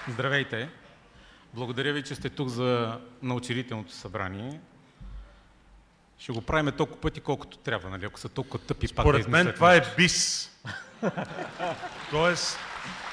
Здравейте! Благодаря ви, че сте тук на учредителното събрание. Ще го правим толкова пъти, колкото трябва, нали? Ако са толкова тъпи, пак да измислят. Според мен това е бис. Тоест,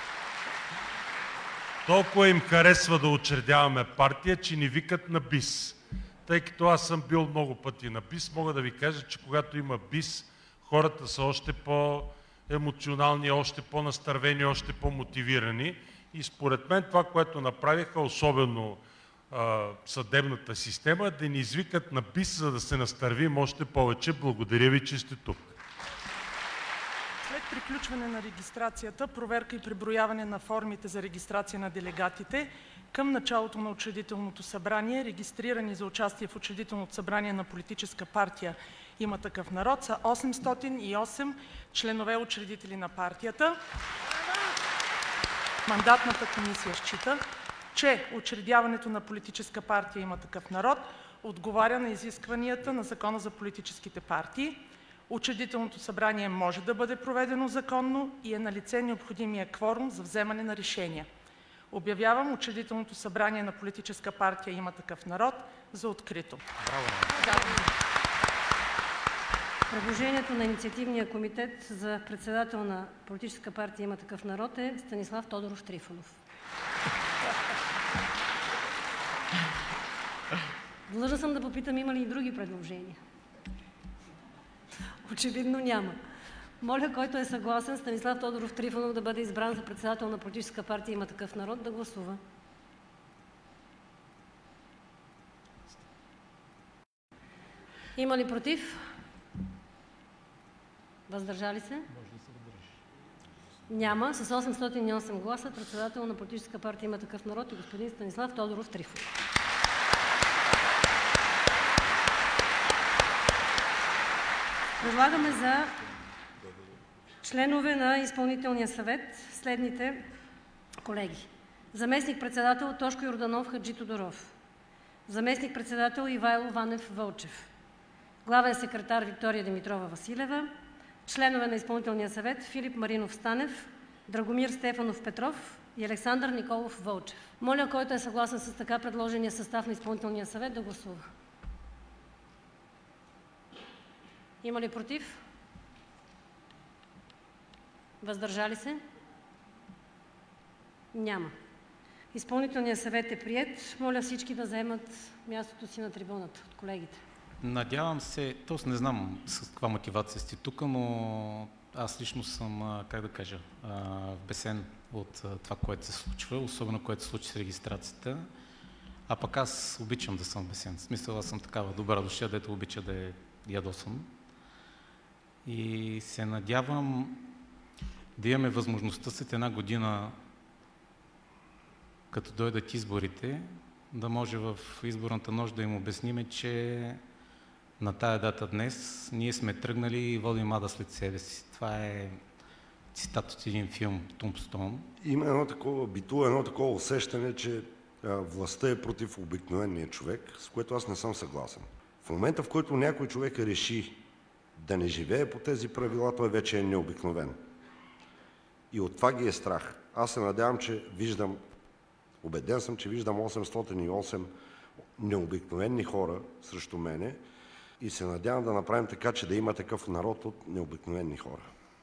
толкова им харесва да учредяваме партия, че ни викат на бис. Тъй като аз съм бил много пъти на бис, мога да ви кажа, че когато има бис, хората са още по-емоционални, още по-настървени, още по-мотивирани. И според мен това, което направиха, особено съдебната система, да ни извикат на бис, за да се настървим още повече. Благодаря ви, че сте тук. След приключване на регистрацията, проверка и преброяване на формите за регистрация на делегатите, към началото на учредителното събрание, регистрирани за участие в учредителното събрание на политическа партия „Има такъв народ“ са 808 членове учредители на партията. Мандатната комисия счита, че учредяването на политическа партия „Има такъв народ“ отговаря на изискванията на Закона за политическите партии. Учредителното събрание може да бъде проведено законно и е налице необходимия кворум за вземане на решения. Обявявам учредителното събрание на политическа партия „Има такъв народ“ за открито. Браво! Предложението на инициативния комитет за председател на политическа партия „Има такъв народ“ е Станислав Тодоров Трифонов. Длъжна съм да попитам, има ли и други предложения? Очевидно няма. Моля, който е съгласен Станислав Тодоров Трифонов да бъде избран за председател на политическа партия „Има такъв народ“ да гласува. Има ли против? Въздържали се? Няма. С 808 гласа председател на политическа партия „Има такъв народ“ и господин Станислав Тодоров Трифонов. Предлагаме за членове на изпълнителния съвет следните колеги. Заместник-председател Тошко Йорданов Хаджитодоров. Заместник-председател Ивайло Ванев Вълчев. Главен секретар Виктория Димитрова Василева. Членове на изпълнителния съвет Филип Маринов Станев, Драгомир Стефанов Петров и Александър Николов Вълчев. Моля, който е съгласен с така предложения състав на изпълнителния съвет, да гласува. Има ли против? Въздържали се? Няма. Изпълнителният съвет е приет. Моля всички да заемат мястото си на трибуната от колегите. Надявам се, т.е. не знам с каква мотивация сте тук, но аз лично съм, как да кажа, вбесен от това, което се случва, особено което се случи с регистрацията. А пък аз обичам да съм вбесен. В смисъл, аз съм такава добра душа, дето обича да е ядосан. И се надявам да имаме възможността след една година, като дойдат изборите, да може в изборната нощ да им обясниме, че на тая дата днес ние сме тръгнали и водим ада след себе си. Това е цитат от един филм „Тумбстоун“. Има битува едно такова усещане, че властта е против обикновения човек, с което аз не съм съгласен. В момента, в който някой човек реши да не живее по тези правила, той вече е необикновен. И от това ги е страх. Аз се надявам, че убеден съм, че виждам 808 необикновени хора срещу мене и се надявам да направим така, че да има такъв народ от необикновени хора.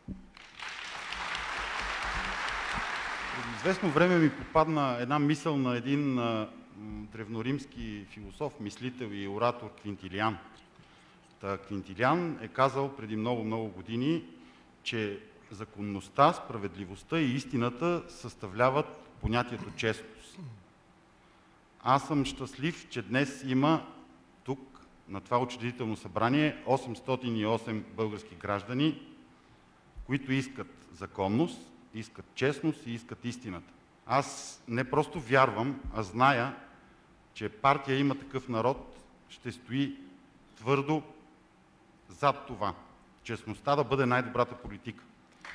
Преди известно време ми попадна една мисъл на един древноримски философ, мислител и оратор Квинтилиан. Квинтилиан е казал преди много години, че законността, справедливостта и истината съставляват понятието честност. Аз съм щастлив, че днес има тук, на това учредително събрание, 808 български граждани, които искат законност, искат честност и искат истината. Аз не просто вярвам, а зная, че партия „Има такъв народ“ ще стои твърдо зад това. Честността да бъде най-добрата политика.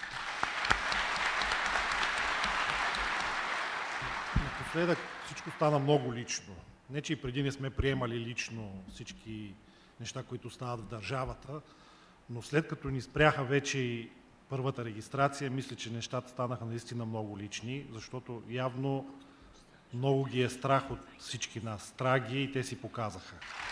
Напоследък всичко стана много лично. Не, че и преди не сме приемали лично всички неща, които стават в държавата, но след като ни спряха вече и първата регистрация, мисля, че нещата станаха наистина много лични, защото явно Много ги е страх от всички нас. Страх ги и те си показаха.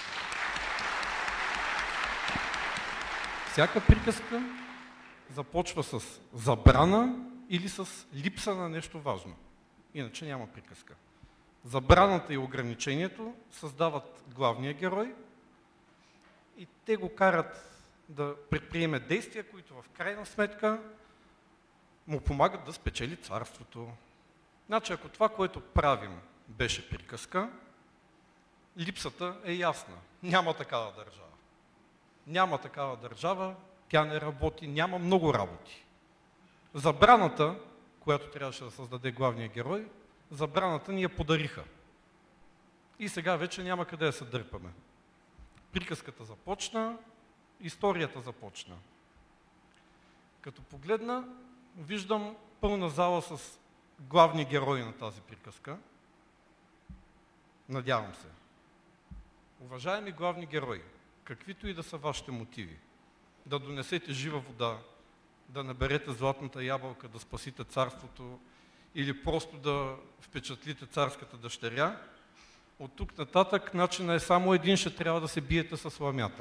Всяка приказка започва с забрана или с липса на нещо важно. Иначе няма приказка. Забраната и ограничението създават главния герой и те го карат да предприеме действия, които в крайна сметка му помагат да спечели царството. Значи, ако това, което правим, беше приказка, липсата е ясна. Няма такава държава. Няма такава държава, тя не работи, няма много работи. Забраната, която трябваше да създаде главния герой, забраната ни я подариха. И сега вече няма къде да се дърпаме. Приказката започна, историята започна. Като погледна, виждам пълна зала с главни герои на тази приказка. Надявам се. Уважаеми главни герои, каквито и да са вашите мотиви, да донесете жива вода, да наберете златната ябълка, да спасите царството или просто да впечатлите царската дъщеря, от тук нататък начинът е само един, ще трябва да се биете с ламята.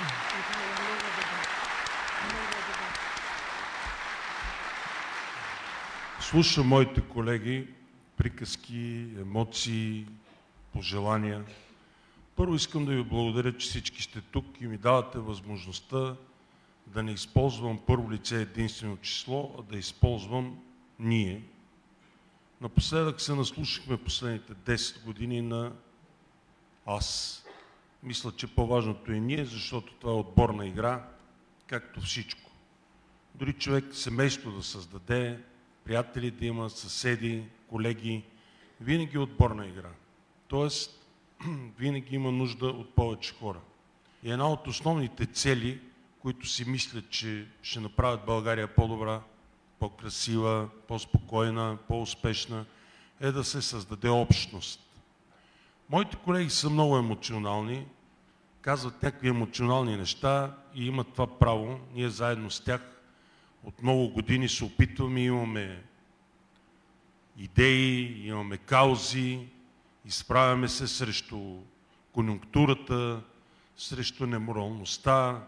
Слушам моите колеги, приказки, емоции, пожелания. Първо искам да ви благодаря, че всички сте тук и ми давате възможността да не използвам първо лице единствено число, а да използвам ние. Напоследък се наслушахме последните 10 години на аз. Мисля, че по-важното е ние, защото това е отборна игра, както всичко. Дори човек семейство да създаде, приятели да има, съседи, колеги, винаги е отборна игра. Тоест, винаги има нужда от повече хора. И една от основните цели, които си мислят, че ще направят България по-добра, по-красива, по-спокойна, по-успешна, е да се създаде общност. Моите колеги са много емоционални, казват някакви емоционални неща и имат това право. Ние заедно с тях от много години се опитваме, имаме идеи, имаме каузи, изправяме се срещу конюнктурата, срещу неморалността.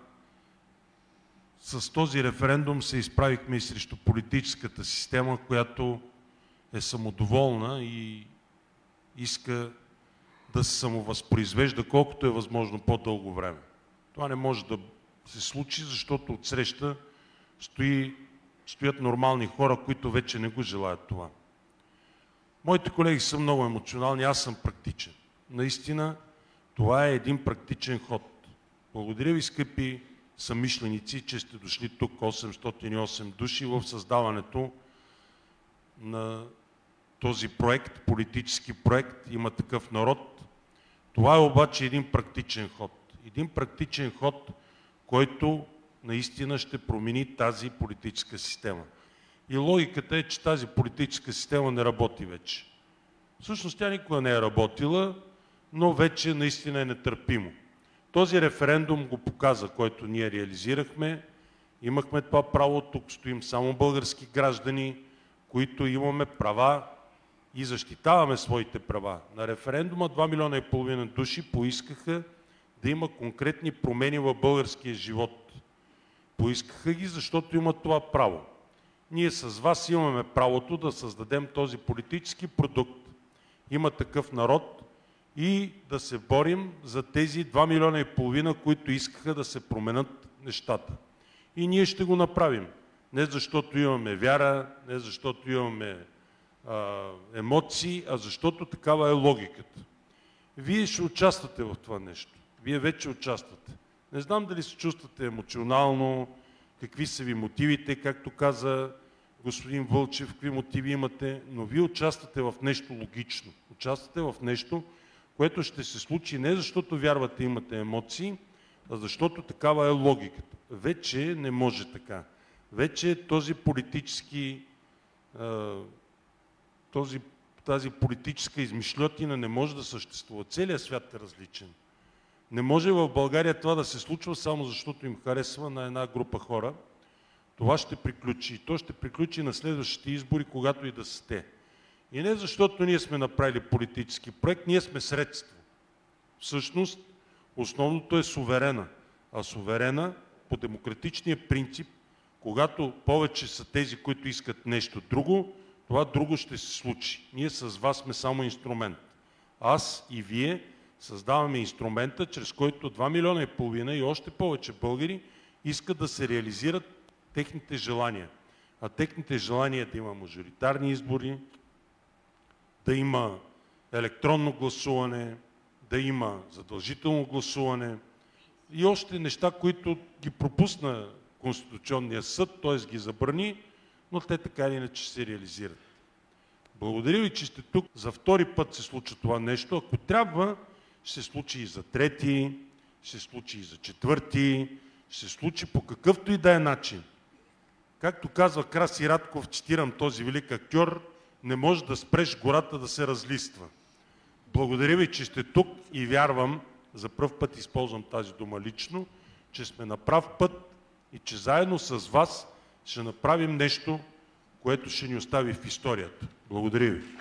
С този референдум се изправихме и срещу политическата система, която е самодоволна и иска да се самовъзпроизвежда колкото е възможно по-дълго време. Това не може да се случи, защото отсреща стоят нормални хора, които вече не го желаят това. Моите колеги са много емоционални, аз съм практичен. Наистина, това е един практичен ход. Благодаря ви, скъпи съмишленици, че сте дошли тук 808 души в създаването на този проект, политически проект, има такъв народ. Това е обаче един практичен ход. Един практичен ход, който наистина ще промени тази политическа система. И логиката е, че тази политическа система не работи вече. Всъщност тя никога не е работила, но вече наистина е нетърпимо. Този референдум го показа, който ние реализирахме. Имахме това право, тук стоим само български граждани, които имаме права и защитаваме своите права. На референдума 2,5 милиона души поискаха да има конкретни промени в българския живот. Поискаха ги, защото имат това право. Ние с вас имаме правото да създадем този политически продукт. Има такъв народ и да се борим за тези 2,5 милиона, които искаха да се променят нещата. И ние ще го направим. Не защото имаме вяра, не защото имаме емоции, а защото такава е логиката. Вие ще участвате в това нещо. Вие вече участвате. Не знам дали се чувствате емоционално, какви са ви мотивите, както каза господин Вълчев, какви мотиви имате, но вие участвате в нещо логично. Участвате в нещо, което ще се случи не защото вярвате, имате емоции, а защото такава е логиката. Вече не може така. Вече този политически, тази политическа измишльотина не може да съществува. Целият свят е различен. Не може в България това да се случва само защото им харесва на една група хора. Това ще приключи. То ще приключи на следващите избори, когато и да сте. И не защото ние сме направили политически проект, ние сме средство. Всъщност, основното е суверена. А суверена по демократичния принцип, когато повече са тези, които искат нещо друго, това друго ще се случи. Ние с вас сме само инструмент. Аз и вие създаваме инструмента, чрез който 2,5 милиона и още повече българи искат да се реализират техните желания. А техните желания да има мажоритарни избори, да има електронно гласуване, да има задължително гласуване и още неща, които ги пропусна Конституционния съд, т.е. ги забрани, но те така или иначе се реализират. Благодаря ви, че сте тук. За втори път се случва това нещо. Ако трябва, ще се случи и за трети, ще се случи и за четвърти, ще се случи по какъвто и да е начин. Както казва Краси Радков, цитирам този велик актьор, не може да спреш гората да се разлиства. Благодаря ви, че сте тук и вярвам, за пръв път използвам тази дума лично, че сме на прав път и че заедно с вас ще направим нещо, което ще ни остави в историята. Благодаря ви.